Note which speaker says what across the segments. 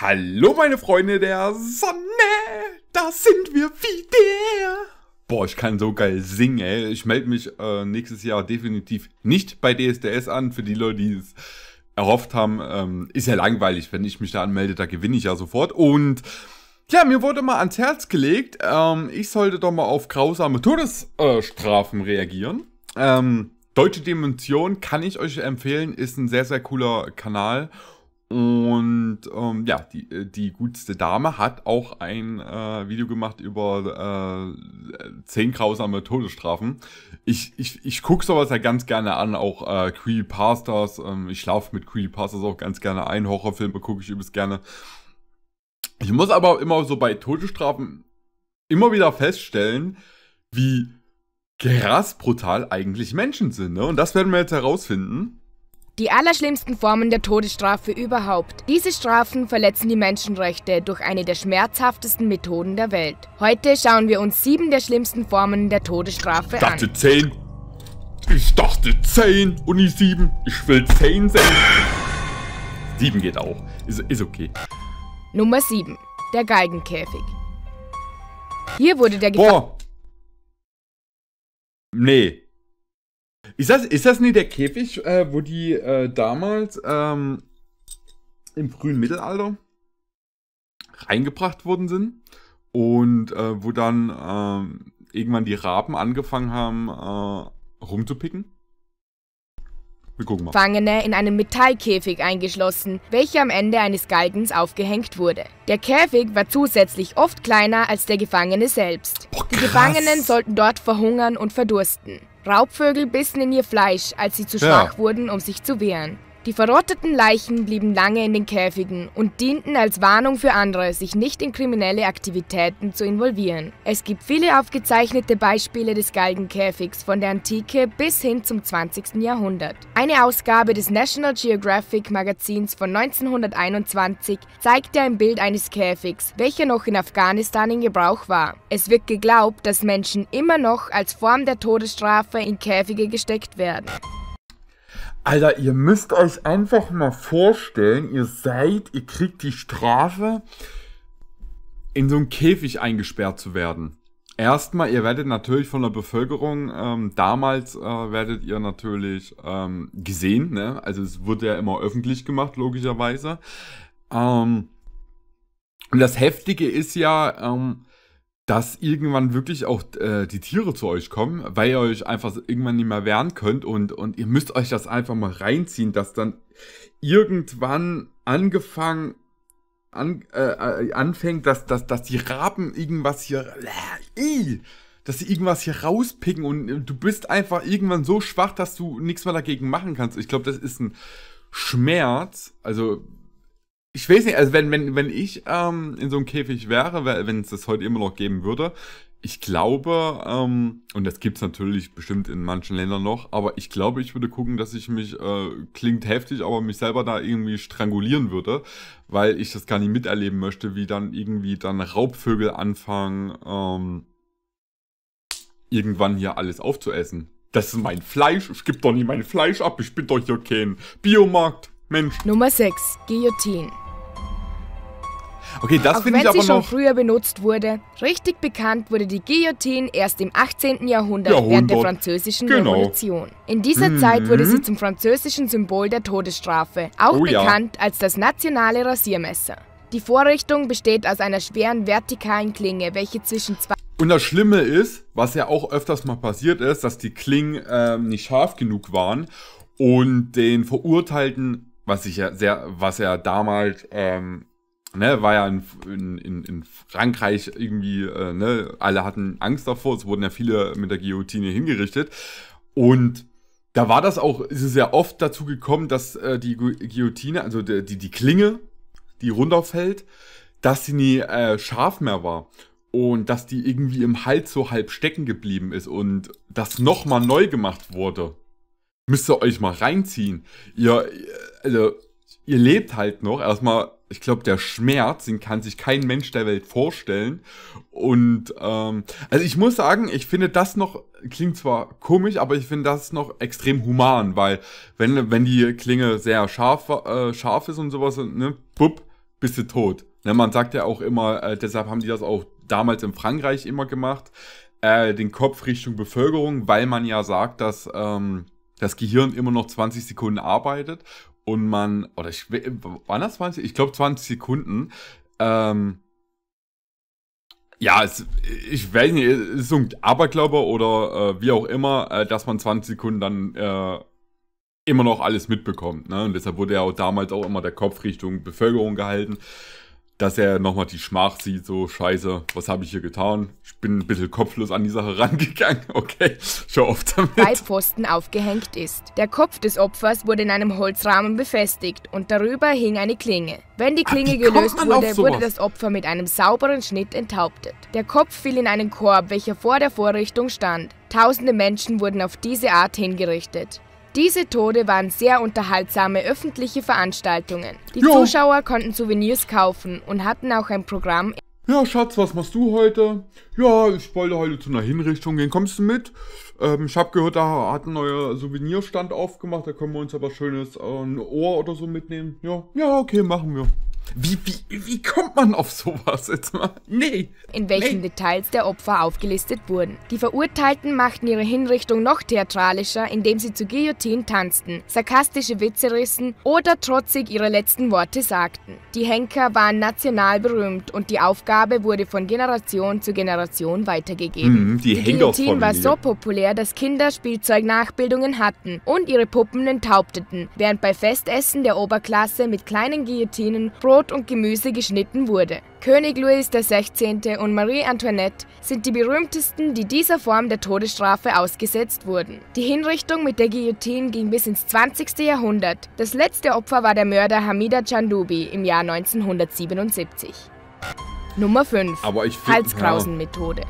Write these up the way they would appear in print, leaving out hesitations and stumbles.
Speaker 1: Hallo meine Freunde der Sonne, da sind wir wieder. Boah, ich kann so geil singen, ey. Ich melde mich nächstes Jahr definitiv nicht bei DSDS an. Für die Leute, die es erhofft haben, ist ja langweilig, wenn ich mich da anmelde, da gewinne ich ja sofort. Und ja, mir wurde mal ans Herz gelegt, ich sollte doch mal auf grausame Todesstrafen reagieren. Deutsche Dimension kann ich euch empfehlen, ist ein sehr, sehr cooler Kanal. Und ja, die gutste Dame hat auch ein Video gemacht über 10 grausame Todesstrafen. Ich gucke sowas ja ganz gerne an, auch Creepypastas. Ich laufe mit Creepypastas auch ganz gerne ein. Horrorfilme gucke ich übelst gerne. Ich muss aber immer so bei Todesstrafen immer wieder feststellen, wie krass brutal eigentlich Menschen sind, ne? Und das werden wir jetzt herausfinden.
Speaker 2: Die allerschlimmsten Formen der Todesstrafe überhaupt. Diese Strafen verletzen die Menschenrechte durch eine der schmerzhaftesten Methoden der Welt. Heute schauen wir uns 7 der schlimmsten Formen der Todesstrafe an.
Speaker 1: Ich dachte 10. Ich dachte 10 und nicht 7. Ich will 10 sehen. 7 geht auch. Ist okay.
Speaker 2: Nummer 7. Der Galgenkäfig. Hier wurde der
Speaker 1: Boah. Nee. Ist das nicht der Käfig, wo die damals im frühen Mittelalter reingebracht worden sind und wo dann irgendwann die Raben angefangen haben rumzupicken? Wir gucken mal.
Speaker 2: Gefangene in einen Metallkäfig eingeschlossen, welcher am Ende eines Galgens aufgehängt wurde. Der Käfig war zusätzlich oft kleiner als der Gefangene selbst.
Speaker 1: Boah,
Speaker 2: die Gefangenen sollten dort verhungern und verdursten. Raubvögel bissen in ihr Fleisch, als sie zu schwach wurden, um sich zu wehren. Die verrotteten Leichen blieben lange in den Käfigen und dienten als Warnung für andere, sich nicht in kriminelle Aktivitäten zu involvieren. Es gibt viele aufgezeichnete Beispiele des Galgenkäfigs von der Antike bis hin zum 20. Jahrhundert. Eine Ausgabe des National Geographic Magazins von 1921 zeigte ein Bild eines Käfigs, welcher noch in Afghanistan in Gebrauch war. Es wird geglaubt, dass Menschen immer noch als Form der Todesstrafe in Käfige gesteckt werden.
Speaker 1: Alter, ihr müsst euch einfach mal vorstellen, ihr kriegt die Strafe, in so einen Käfig eingesperrt zu werden. Erstmal, ihr werdet natürlich von der Bevölkerung, damals werdet ihr natürlich gesehen, ne? Also es wurde ja immer öffentlich gemacht, logischerweise. Und das Heftige ist ja, dass irgendwann wirklich auch die Tiere zu euch kommen, weil ihr euch einfach irgendwann nicht mehr wehren könnt und ihr müsst euch das einfach mal reinziehen, dass dann irgendwann anfängt, dass die Raben irgendwas hier, dass sie irgendwas hier rauspicken und du bist einfach irgendwann so schwach, dass du nichts mehr dagegen machen kannst. Ich glaube, das ist ein Schmerz, also ich weiß nicht, also wenn ich in so einem Käfig wäre, wenn es das heute immer noch geben würde, ich glaube, und das gibt's natürlich bestimmt in manchen Ländern noch, aber ich glaube, ich würde gucken, dass ich mich, klingt heftig, aber mich selber da irgendwie strangulieren würde, weil ich das gar nicht miterleben möchte, wie dann irgendwie dann Raubvögel anfangen, irgendwann hier alles aufzuessen. Das ist mein Fleisch, ich gebe doch nicht mein Fleisch ab, ich bin doch hier kein Biomarkt, Mensch.
Speaker 2: Nummer 6. Guillotine.
Speaker 1: Okay, das finde ich aber noch...
Speaker 2: Auch wenn sie schon früher benutzt wurde, richtig bekannt wurde die Guillotine erst im 18. Jahrhundert während der Französischen Revolution. In dieser Zeit wurde sie zum französischen Symbol der Todesstrafe, auch bekannt als das nationale Rasiermesser. Die Vorrichtung besteht aus einer schweren vertikalen Klinge, welche zwischen zwei...
Speaker 1: Und das Schlimme ist, was ja auch öfters mal passiert ist, dass die Klingen nicht scharf genug waren und den Verurteilten, was ja damals... war ja in Frankreich irgendwie, alle hatten Angst davor, es wurden ja viele mit der Guillotine hingerichtet. Und da war das auch, ist es ja oft dazu gekommen, dass die Guillotine, also die Klinge, die runterfällt, dass sie nie scharf mehr war. Und dass die irgendwie im Hals so halb stecken geblieben ist und das nochmal neu gemacht wurde. Müsst ihr euch mal reinziehen. Ihr lebt halt noch, erstmal... Ich glaube, der Schmerz, den kann sich kein Mensch der Welt vorstellen. Und, also ich muss sagen, ich finde das noch, klingt zwar komisch, aber ich finde das noch extrem human, weil wenn die Klinge sehr scharf ist und sowas, ne, bist du tot. Ne, man sagt ja auch immer, deshalb haben die das auch damals in Frankreich immer gemacht, den Kopf Richtung Bevölkerung, weil man ja sagt, dass das Gehirn immer noch 20 Sekunden arbeitet und man, oder waren das 20? Ich glaube 20 Sekunden. Ja, ich weiß nicht, es ist so ein Aberglaube oder wie auch immer, dass man 20 Sekunden dann immer noch alles mitbekommt. Ne? Und deshalb wurde ja auch damals auch immer der Kopf Richtung Bevölkerung gehalten, dass er nochmal die Schmach sieht, so scheiße, was habe ich hier getan? Ich bin ein bisschen kopflos an die Sache rangegangen. Okay, schon oft damit.
Speaker 2: Beipfosten aufgehängt ist. Der Kopf des Opfers wurde in einem Holzrahmen befestigt und darüber hing eine Klinge. Wenn die Klinge gelöst wurde, wurde das Opfer mit einem sauberen Schnitt enthauptet. Der Kopf fiel in einen Korb, welcher vor der Vorrichtung stand. Tausende Menschen wurden auf diese Art hingerichtet. Diese Tode waren sehr unterhaltsame öffentliche Veranstaltungen. Die Zuschauer konnten Souvenirs kaufen und hatten auch ein Programm.
Speaker 1: Ja, Schatz, was machst du heute? Ja, ich wollte heute zu einer Hinrichtung gehen. Kommst du mit? Ich habe gehört, da hat ein neuer Souvenirstand aufgemacht. Da können wir uns aber schönes ein Ohr oder so mitnehmen. Ja, okay, machen wir. Wie kommt man auf sowas jetzt mal? Nee.
Speaker 2: In welchen Details der Opfer aufgelistet wurden. Die Verurteilten machten ihre Hinrichtung noch theatralischer, indem sie zur Guillotine tanzten, sarkastische Witze rissen oder trotzig ihre letzten Worte sagten. Die Henker waren national berühmt und die Aufgabe wurde von Generation zu Generation weitergegeben.
Speaker 1: Die
Speaker 2: Guillotine war so populär, dass Kinder Spielzeugnachbildungen hatten und ihre Puppen enthaupteten, während bei Festessen der Oberklasse mit kleinen Guillotinen Brot und Gemüse geschnitten wurde. König Louis XVI. Und Marie Antoinette sind die berühmtesten, die dieser Form der Todesstrafe ausgesetzt wurden. Die Hinrichtung mit der Guillotine ging bis ins 20. Jahrhundert. Das letzte Opfer war der Mörder Hamida Chandubi im Jahr 1977. Nummer 5. Halskrausenmethode.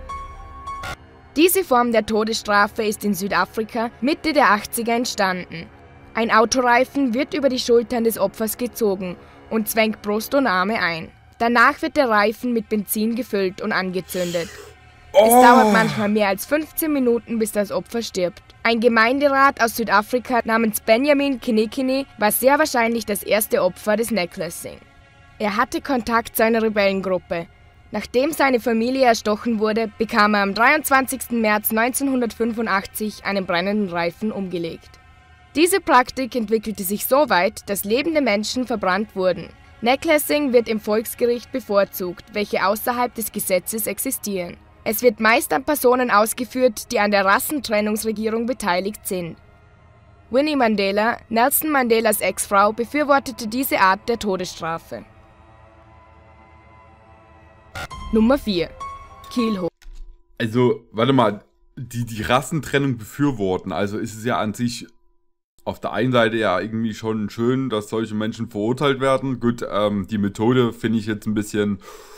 Speaker 2: Diese Form der Todesstrafe ist in Südafrika Mitte der 80er entstanden. Ein Autoreifen wird über die Schultern des Opfers gezogen und zwängt Brust und Arme ein. Danach wird der Reifen mit Benzin gefüllt und angezündet. Es dauert manchmal mehr als 15 Minuten, bis das Opfer stirbt. Ein Gemeinderat aus Südafrika namens Benjamin Kinekine war sehr wahrscheinlich das erste Opfer des Necklacing. Er hatte Kontakt zu einer Rebellengruppe. Nachdem seine Familie erstochen wurde, bekam er am 23. März 1985 einen brennenden Reifen umgelegt. Diese Praktik entwickelte sich so weit, dass lebende Menschen verbrannt wurden. Necklacing wird im Volksgericht bevorzugt, welche außerhalb des Gesetzes existieren. Es wird meist an Personen ausgeführt, die an der Rassentrennungsregierung beteiligt sind. Winnie Mandela, Nelson Mandelas Ex-Frau, befürwortete diese Art der Todesstrafe. Nummer 4. Keelholen.
Speaker 1: Also, warte mal, die Rassentrennung befürworten, also ist es ja an sich auf der einen Seite ja irgendwie schon schön, dass solche Menschen verurteilt werden. Gut, die Methode finde ich jetzt ein bisschen...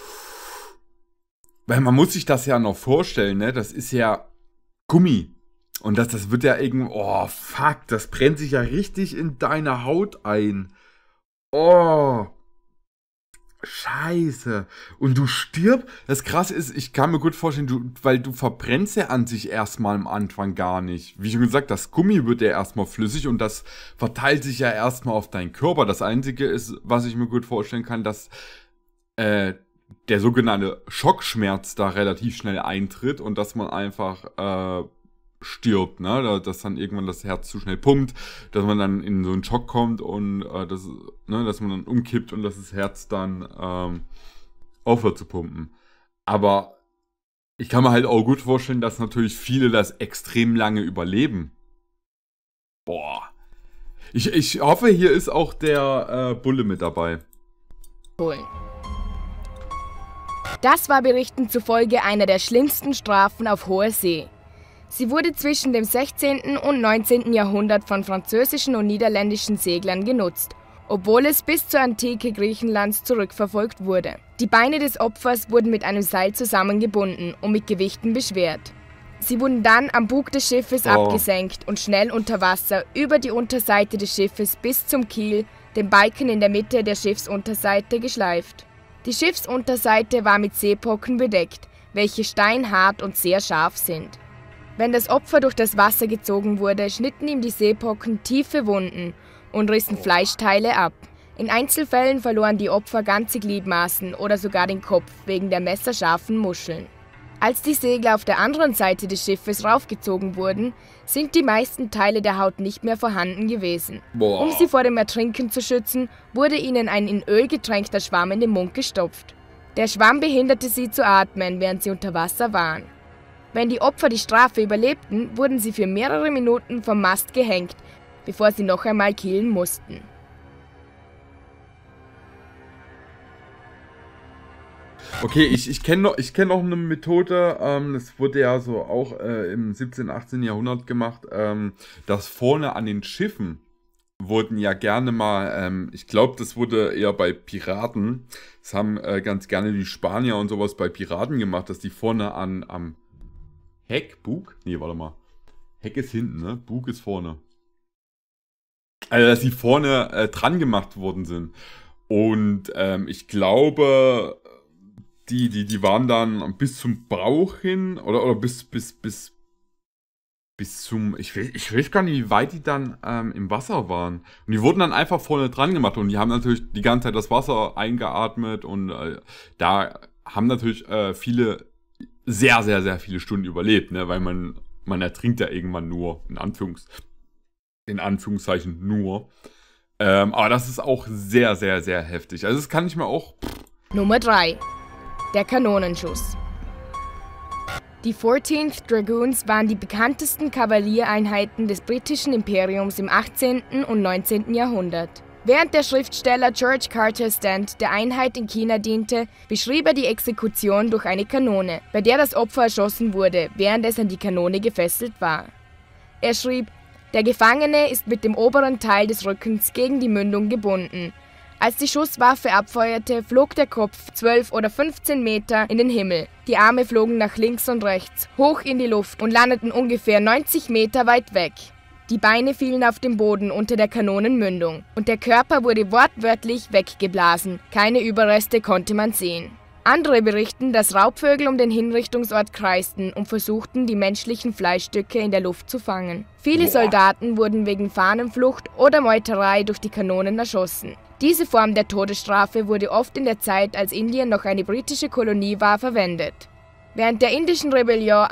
Speaker 1: Weil man muss sich das ja noch vorstellen, ne? Das ist ja Gummi. Und das wird ja irgendwie... Oh, fuck, das brennt sich ja richtig in deine Haut ein. Oh, Scheiße. Und du stirbst. Das Krasse ist, ich kann mir gut vorstellen, weil du verbrennst ja an sich erstmal am Anfang gar nicht. Wie schon gesagt, das Gummi wird ja erstmal flüssig und das verteilt sich ja erstmal auf deinen Körper. Das Einzige ist, was ich mir gut vorstellen kann, dass der sogenannte Schockschmerz da relativ schnell eintritt und dass man einfach stirbt, ne? Dass dann irgendwann das Herz zu schnell pumpt, dass man dann in so einen Schock kommt und dass man dann umkippt und dass das Herz dann aufhört zu pumpen. Aber ich kann mir halt auch gut vorstellen, dass natürlich viele das extrem lange überleben. Boah. Ich hoffe, hier ist auch der Bulle mit dabei.
Speaker 2: Das war Berichten zufolge einer der schlimmsten Strafen auf hoher See. Sie wurde zwischen dem 16. und 19. Jahrhundert von französischen und niederländischen Seglern genutzt, obwohl es bis zur Antike Griechenlands zurückverfolgt wurde. Die Beine des Opfers wurden mit einem Seil zusammengebunden und mit Gewichten beschwert. Sie wurden dann am Bug des Schiffes abgesenkt und schnell unter Wasser über die Unterseite des Schiffes bis zum Kiel, dem Balken in der Mitte der Schiffsunterseite, geschleift. Die Schiffsunterseite war mit Seepocken bedeckt, welche steinhart und sehr scharf sind. Wenn das Opfer durch das Wasser gezogen wurde, schnitten ihm die Seepocken tiefe Wunden und rissen Fleischteile ab. In Einzelfällen verloren die Opfer ganze Gliedmaßen oder sogar den Kopf wegen der messerscharfen Muscheln. Als die Segler auf der anderen Seite des Schiffes raufgezogen wurden, sind die meisten Teile der Haut nicht mehr vorhanden gewesen.
Speaker 1: Boah.
Speaker 2: Um sie vor dem Ertrinken zu schützen, wurde ihnen ein in Öl getränkter Schwamm in den Mund gestopft. Der Schwamm behinderte sie zu atmen, während sie unter Wasser waren. Wenn die Opfer die Strafe überlebten, wurden sie für mehrere Minuten vom Mast gehängt, bevor sie noch einmal kielen mussten.
Speaker 1: Okay, ich kenn noch eine Methode, das wurde ja so auch im 17., 18. Jahrhundert gemacht, dass vorne an den Schiffen wurden ja gerne mal, ich glaube, das wurde eher bei Piraten, das haben ganz gerne die Spanier und sowas bei Piraten gemacht, dass die vorne am Heck, Bug? Nee, warte mal. Heck ist hinten, ne? Bug ist vorne. Also, dass die vorne dran gemacht worden sind. Und ich glaube, die waren dann bis zum Bauch hin oder bis zum, ich weiß gar nicht, wie weit die dann im Wasser waren. Und die wurden dann einfach vorne dran gemacht und die haben natürlich die ganze Zeit das Wasser eingeatmet und da haben natürlich viele, sehr, sehr, sehr viele Stunden überlebt, ne? Weil man ertrinkt ja irgendwann nur, in Anführungszeichen nur. Aber das ist auch sehr, sehr, sehr heftig. Also das kann ich mir auch...
Speaker 2: Nummer 3. Der Kanonenschuss. Die 14th Dragoons waren die bekanntesten Kavallereinheiten des britischen Imperiums im 18. und 19. Jahrhundert. Während der Schriftsteller George Carter Stant der Einheit in China diente, beschrieb er die Exekution durch eine Kanone, bei der das Opfer erschossen wurde, während es an die Kanone gefesselt war. Er schrieb: Der Gefangene ist mit dem oberen Teil des Rückens gegen die Mündung gebunden. Als die Schusswaffe abfeuerte, flog der Kopf 12 oder 15 Meter in den Himmel. Die Arme flogen nach links und rechts, hoch in die Luft und landeten ungefähr 90 Meter weit weg. Die Beine fielen auf den Boden unter der Kanonenmündung und der Körper wurde wortwörtlich weggeblasen. Keine Überreste konnte man sehen. Andere berichten, dass Raubvögel um den Hinrichtungsort kreisten und versuchten, die menschlichen Fleischstücke in der Luft zu fangen. Viele Soldaten wurden wegen Fahnenflucht oder Meuterei durch die Kanonen erschossen. Diese Form der Todesstrafe wurde oft in der Zeit, als Indien noch eine britische Kolonie war, verwendet. Während der indischen Rebellion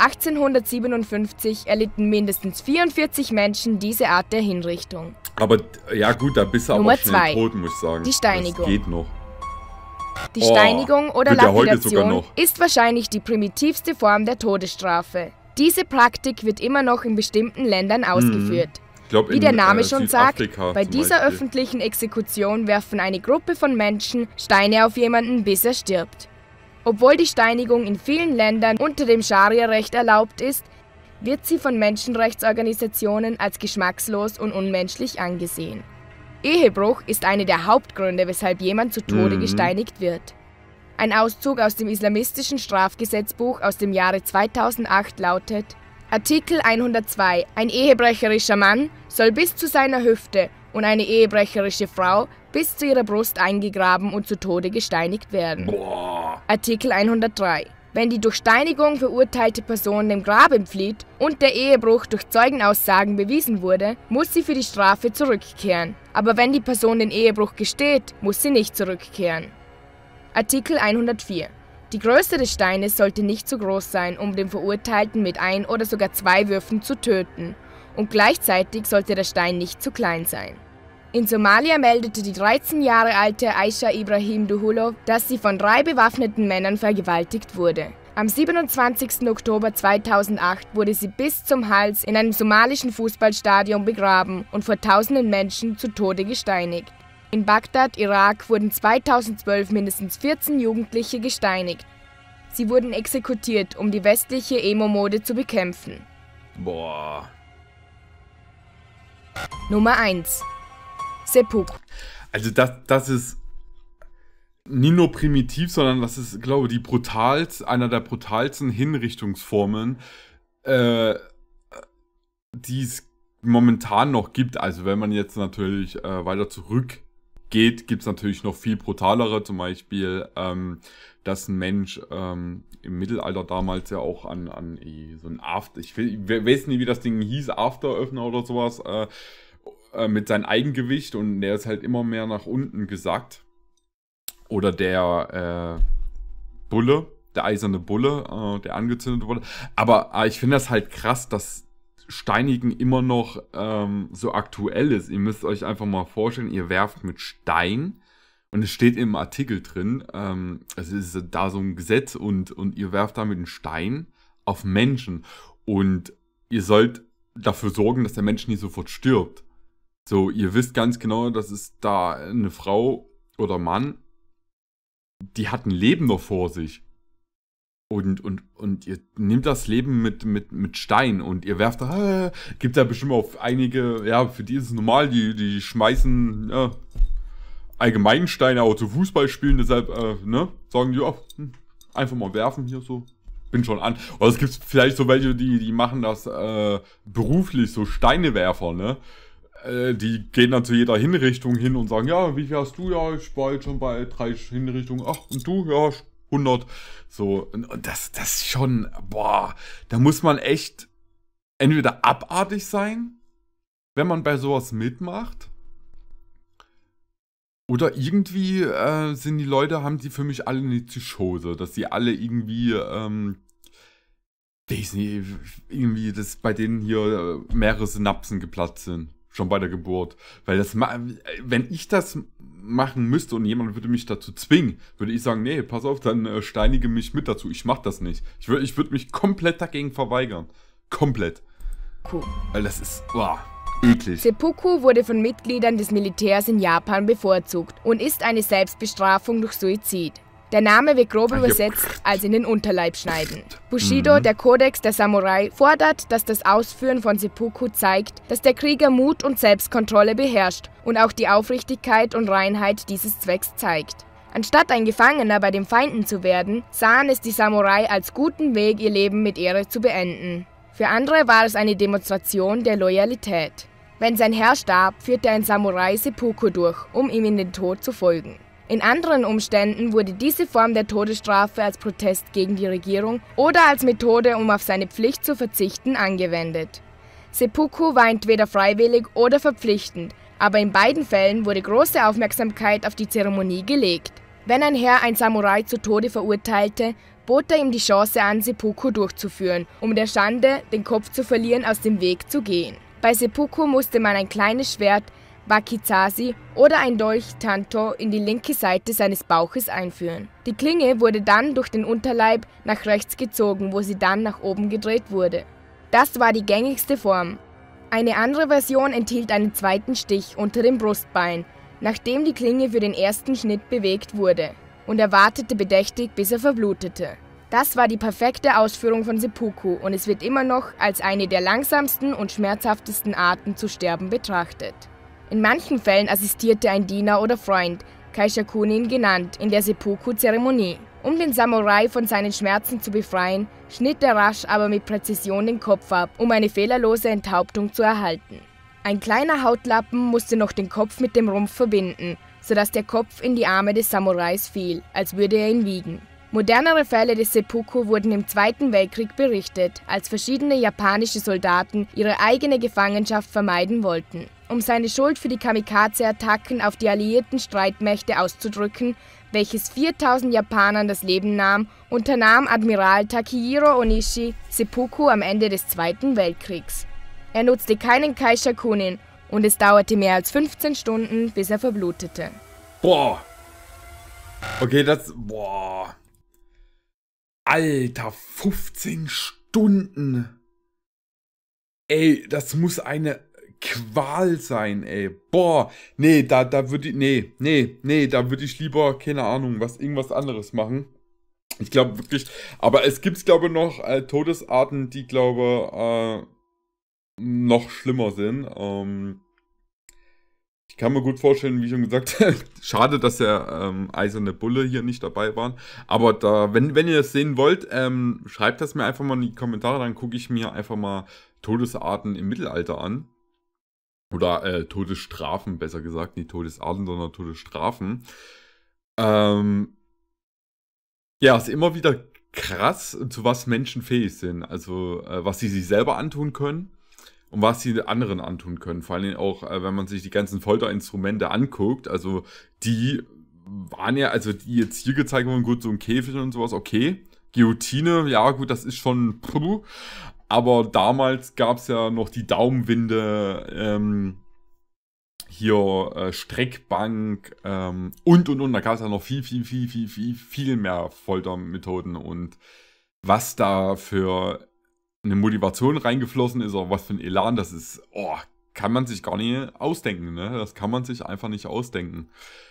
Speaker 2: 1857 erlitten mindestens 44 Menschen diese Art der Hinrichtung.
Speaker 1: Aber ja gut, da bist du aber
Speaker 2: Nummer
Speaker 1: schnell
Speaker 2: 2.
Speaker 1: tot, muss ich sagen.
Speaker 2: Die Steinigung.
Speaker 1: Das geht noch.
Speaker 2: Die Steinigung oder
Speaker 1: wird ja heute sogar
Speaker 2: Lapidation
Speaker 1: noch.
Speaker 2: ist wahrscheinlich die primitivste Form der Todesstrafe. Diese Praktik wird immer noch in bestimmten Ländern ausgeführt. Wie der Name schon sagt, bei dieser öffentlichen Exekution werfen eine Gruppe von Menschen Steine auf jemanden, bis er stirbt. Obwohl die Steinigung in vielen Ländern unter dem Scharia-Recht erlaubt ist, wird sie von Menschenrechtsorganisationen als geschmackslos und unmenschlich angesehen. Ehebruch ist eine der Hauptgründe, weshalb jemand zu Tode gesteinigt wird. Ein Auszug aus dem islamistischen Strafgesetzbuch aus dem Jahre 2008 lautet: Artikel 102. Ein ehebrecherischer Mann soll bis zu seiner Hüfte und eine ehebrecherische Frau bis zu ihrer Brust eingegraben und zu Tode gesteinigt werden.
Speaker 1: Boah.
Speaker 2: Artikel 103. Wenn die durch Steinigung verurteilte Person dem Grab entflieht und der Ehebruch durch Zeugenaussagen bewiesen wurde, muss sie für die Strafe zurückkehren. Aber wenn die Person den Ehebruch gesteht, muss sie nicht zurückkehren. Artikel 104. Die Größe des Steines sollte nicht zu groß sein, um den Verurteilten mit 1 oder sogar 2 Würfen zu töten. Und gleichzeitig sollte der Stein nicht zu klein sein. In Somalia meldete die 13 Jahre alte Aisha Ibrahim Duhulo, dass sie von 3 bewaffneten Männern vergewaltigt wurde. Am 27. Oktober 2008 wurde sie bis zum Hals in einem somalischen Fußballstadion begraben und vor tausenden Menschen zu Tode gesteinigt. In Bagdad, Irak, wurden 2012 mindestens 14 Jugendliche gesteinigt. Sie wurden exekutiert, um die westliche Emo-Mode zu bekämpfen.
Speaker 1: Boah.
Speaker 2: Nummer 1. Seppuku.
Speaker 1: Also das ist nicht nur primitiv, sondern das ist, glaube ich, einer der brutalsten Hinrichtungsformen, die es momentan noch gibt. Also wenn man jetzt natürlich weiter zurückgeht, gibt es natürlich noch viel brutalere. Zum Beispiel, dass ein Mensch im Mittelalter damals ja auch an so ein After, ich weiß nicht, wie das Ding hieß, Afteröffner oder sowas, mit seinem Eigengewicht und der ist halt immer mehr nach unten gesackt. Oder der Bulle, der eiserne Bulle, der angezündet wurde. Aber ich finde das halt krass, dass Steinigen immer noch so aktuell ist. Ihr müsst euch einfach mal vorstellen, ihr werft mit Stein und es steht im Artikel drin, es ist da so ein Gesetz und ihr werft da mit einem Stein auf Menschen und ihr sollt dafür sorgen, dass der Mensch nicht sofort stirbt. So, ihr wisst ganz genau, dass es da eine Frau oder Mann, die hat ein Leben noch vor sich. Und ihr nehmt das Leben mit Stein und ihr werft da, gibt da bestimmt auch einige, ja, für die ist es normal, die schmeißen, ja, allgemein Steine auch zu Fußball spielen, deshalb, sagen die, ja, einfach mal werfen hier so, bin schon an. Oder es gibt vielleicht so welche, die machen das beruflich, so Steinewerfer, ne? Die gehen dann zu jeder Hinrichtung hin und sagen, ja, wie viel hast du? Ja, ich war jetzt schon bei 3 Hinrichtungen. Ach, und du? Ja, 100. So, und das ist schon, boah, da muss man echt entweder abartig sein, wenn man bei sowas mitmacht. Oder irgendwie sind die Leute, haben die für mich alle eine Psychose, dass sie alle irgendwie, weiß nicht, irgendwie, dass bei denen hier mehrere Synapsen geplatzt sind. Schon bei der Geburt. Weil das, wenn ich das machen müsste und jemand würde mich dazu zwingen, würde ich sagen, nee, pass auf, dann steinige mich mit dazu. Ich mach das nicht. Ich würde mich komplett dagegen verweigern. Komplett.
Speaker 2: Cool.
Speaker 1: Weil das ist, boah, eklig.
Speaker 2: Seppuku wurde von Mitgliedern des Militärs in Japan bevorzugt und ist eine Selbstbestrafung durch Suizid. Der Name wird grob übersetzt als in den Unterleib schneiden. Bushido, der Kodex der Samurai, fordert, dass das Ausführen von Seppuku zeigt, dass der Krieger Mut und Selbstkontrolle beherrscht und auch die Aufrichtigkeit und Reinheit dieses Zwecks zeigt. Anstatt ein Gefangener bei den Feinden zu werden, sahen es die Samurai als guten Weg, ihr Leben mit Ehre zu beenden. Für andere war es eine Demonstration der Loyalität. Wenn sein Herr starb, führte ein Samurai Seppuku durch, um ihm in den Tod zu folgen. In anderen Umständen wurde diese Form der Todesstrafe als Protest gegen die Regierung oder als Methode, um auf seine Pflicht zu verzichten, angewendet. Seppuku war entweder freiwillig oder verpflichtend, aber in beiden Fällen wurde große Aufmerksamkeit auf die Zeremonie gelegt. Wenn ein Herr ein Samurai zu Tode verurteilte, bot er ihm die Chance an, Seppuku durchzuführen, um der Schande, den Kopf zu verlieren, aus dem Weg zu gehen. Bei Seppuku musste man ein kleines Schwert, Wakizashi, oder ein Dolch Tanto in die linke Seite seines Bauches einführen. Die Klinge wurde dann durch den Unterleib nach rechts gezogen, wo sie dann nach oben gedreht wurde. Das war die gängigste Form. Eine andere Version enthielt einen zweiten Stich unter dem Brustbein, nachdem die Klinge für den ersten Schnitt bewegt wurde, und er wartete bedächtig, bis er verblutete. Das war die perfekte Ausführung von Seppuku und es wird immer noch als eine der langsamsten und schmerzhaftesten Arten zu sterben betrachtet. In manchen Fällen assistierte ein Diener oder Freund, Kaishakunin genannt, in der Seppuku-Zeremonie. Um den Samurai von seinen Schmerzen zu befreien, schnitt er rasch aber mit Präzision den Kopf ab, um eine fehlerlose Enthauptung zu erhalten. Ein kleiner Hautlappen musste noch den Kopf mit dem Rumpf verbinden, sodass der Kopf in die Arme des Samurais fiel, als würde er ihn wiegen. Modernere Fälle des Seppuku wurden im Zweiten Weltkrieg berichtet, als verschiedene japanische Soldaten ihre eigene Gefangenschaft vermeiden wollten. Um seine Schuld für die Kamikaze-Attacken auf die alliierten Streitmächte auszudrücken, welches 4000 Japanern das Leben nahm, unternahm Admiral Takehiro Onishi Seppuku am Ende des Zweiten Weltkriegs. Er nutzte keinen Kaishakunin und es dauerte mehr als 15 Stunden, bis er verblutete.
Speaker 1: Boah. Okay, boah. Alter, 15 Stunden. Ey, das muss eine Qual sein, ey. Boah, nee, da würde ich, da würde ich lieber, keine Ahnung, irgendwas anderes machen. Ich glaube wirklich, aber es gibt, glaube ich, noch Todesarten, die, glaube noch schlimmer sind. Ich kann mir gut vorstellen, wie schon gesagt, schade, dass der eiserne Bulle hier nicht dabei war. Aber da, wenn ihr das sehen wollt, schreibt das mir einfach mal in die Kommentare, dann gucke ich mir einfach mal Todesarten im Mittelalter an. Oder Todesstrafen, besser gesagt, nicht Todesarten, sondern Todesstrafen. Ja, ist immer wieder krass, zu was Menschen fähig sind. Also, was sie sich selber antun können. und was die anderen antun können. Vor allem auch, wenn man sich die ganzen Folterinstrumente anguckt. Also die waren ja, also die jetzt hier gezeigt wurden, gut, so ein Käfig und sowas, okay. Guillotine, ja gut, das ist schon... Aber damals gab es ja noch die Daumenwinde, hier Streckbank und. Da gab es ja noch viel mehr Foltermethoden. Und was da für eine Motivation reingeflossen ist, oder was für ein Elan das ist, kann man sich gar nicht ausdenken. Ne? Das kann man sich einfach nicht ausdenken.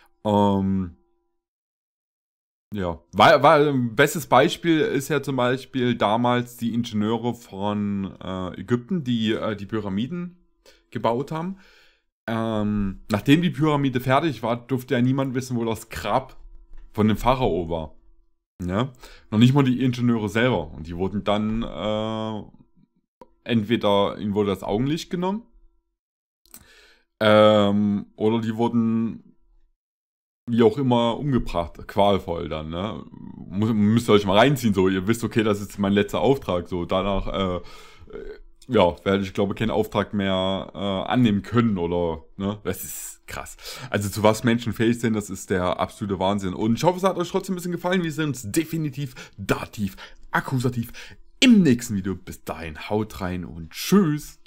Speaker 1: Ja, weil bestes Beispiel ist ja zum Beispiel damals die Ingenieure von Ägypten, die die Pyramiden gebaut haben. Nachdem die Pyramide fertig war, durfte ja niemand wissen, wo das Grab von dem Pharao war. Ja? Noch nicht mal die Ingenieure selber. Und die wurden dann entweder ihnen wurde das Augenlicht genommen oder die wurden wie auch immer umgebracht, qualvoll dann, ne? Müsst ihr euch mal reinziehen, so, ihr wisst, okay, das ist mein letzter Auftrag, so, danach, werde ich, glaube ich, keinen Auftrag mehr annehmen können, oder, ne? Das ist krass. Also, zu was Menschen fähig sind, das ist der absolute Wahnsinn. Und ich hoffe, es hat euch trotzdem ein bisschen gefallen. Wir sehen uns definitiv, dativ, akkusativ im nächsten Video. Bis dahin, haut rein und tschüss!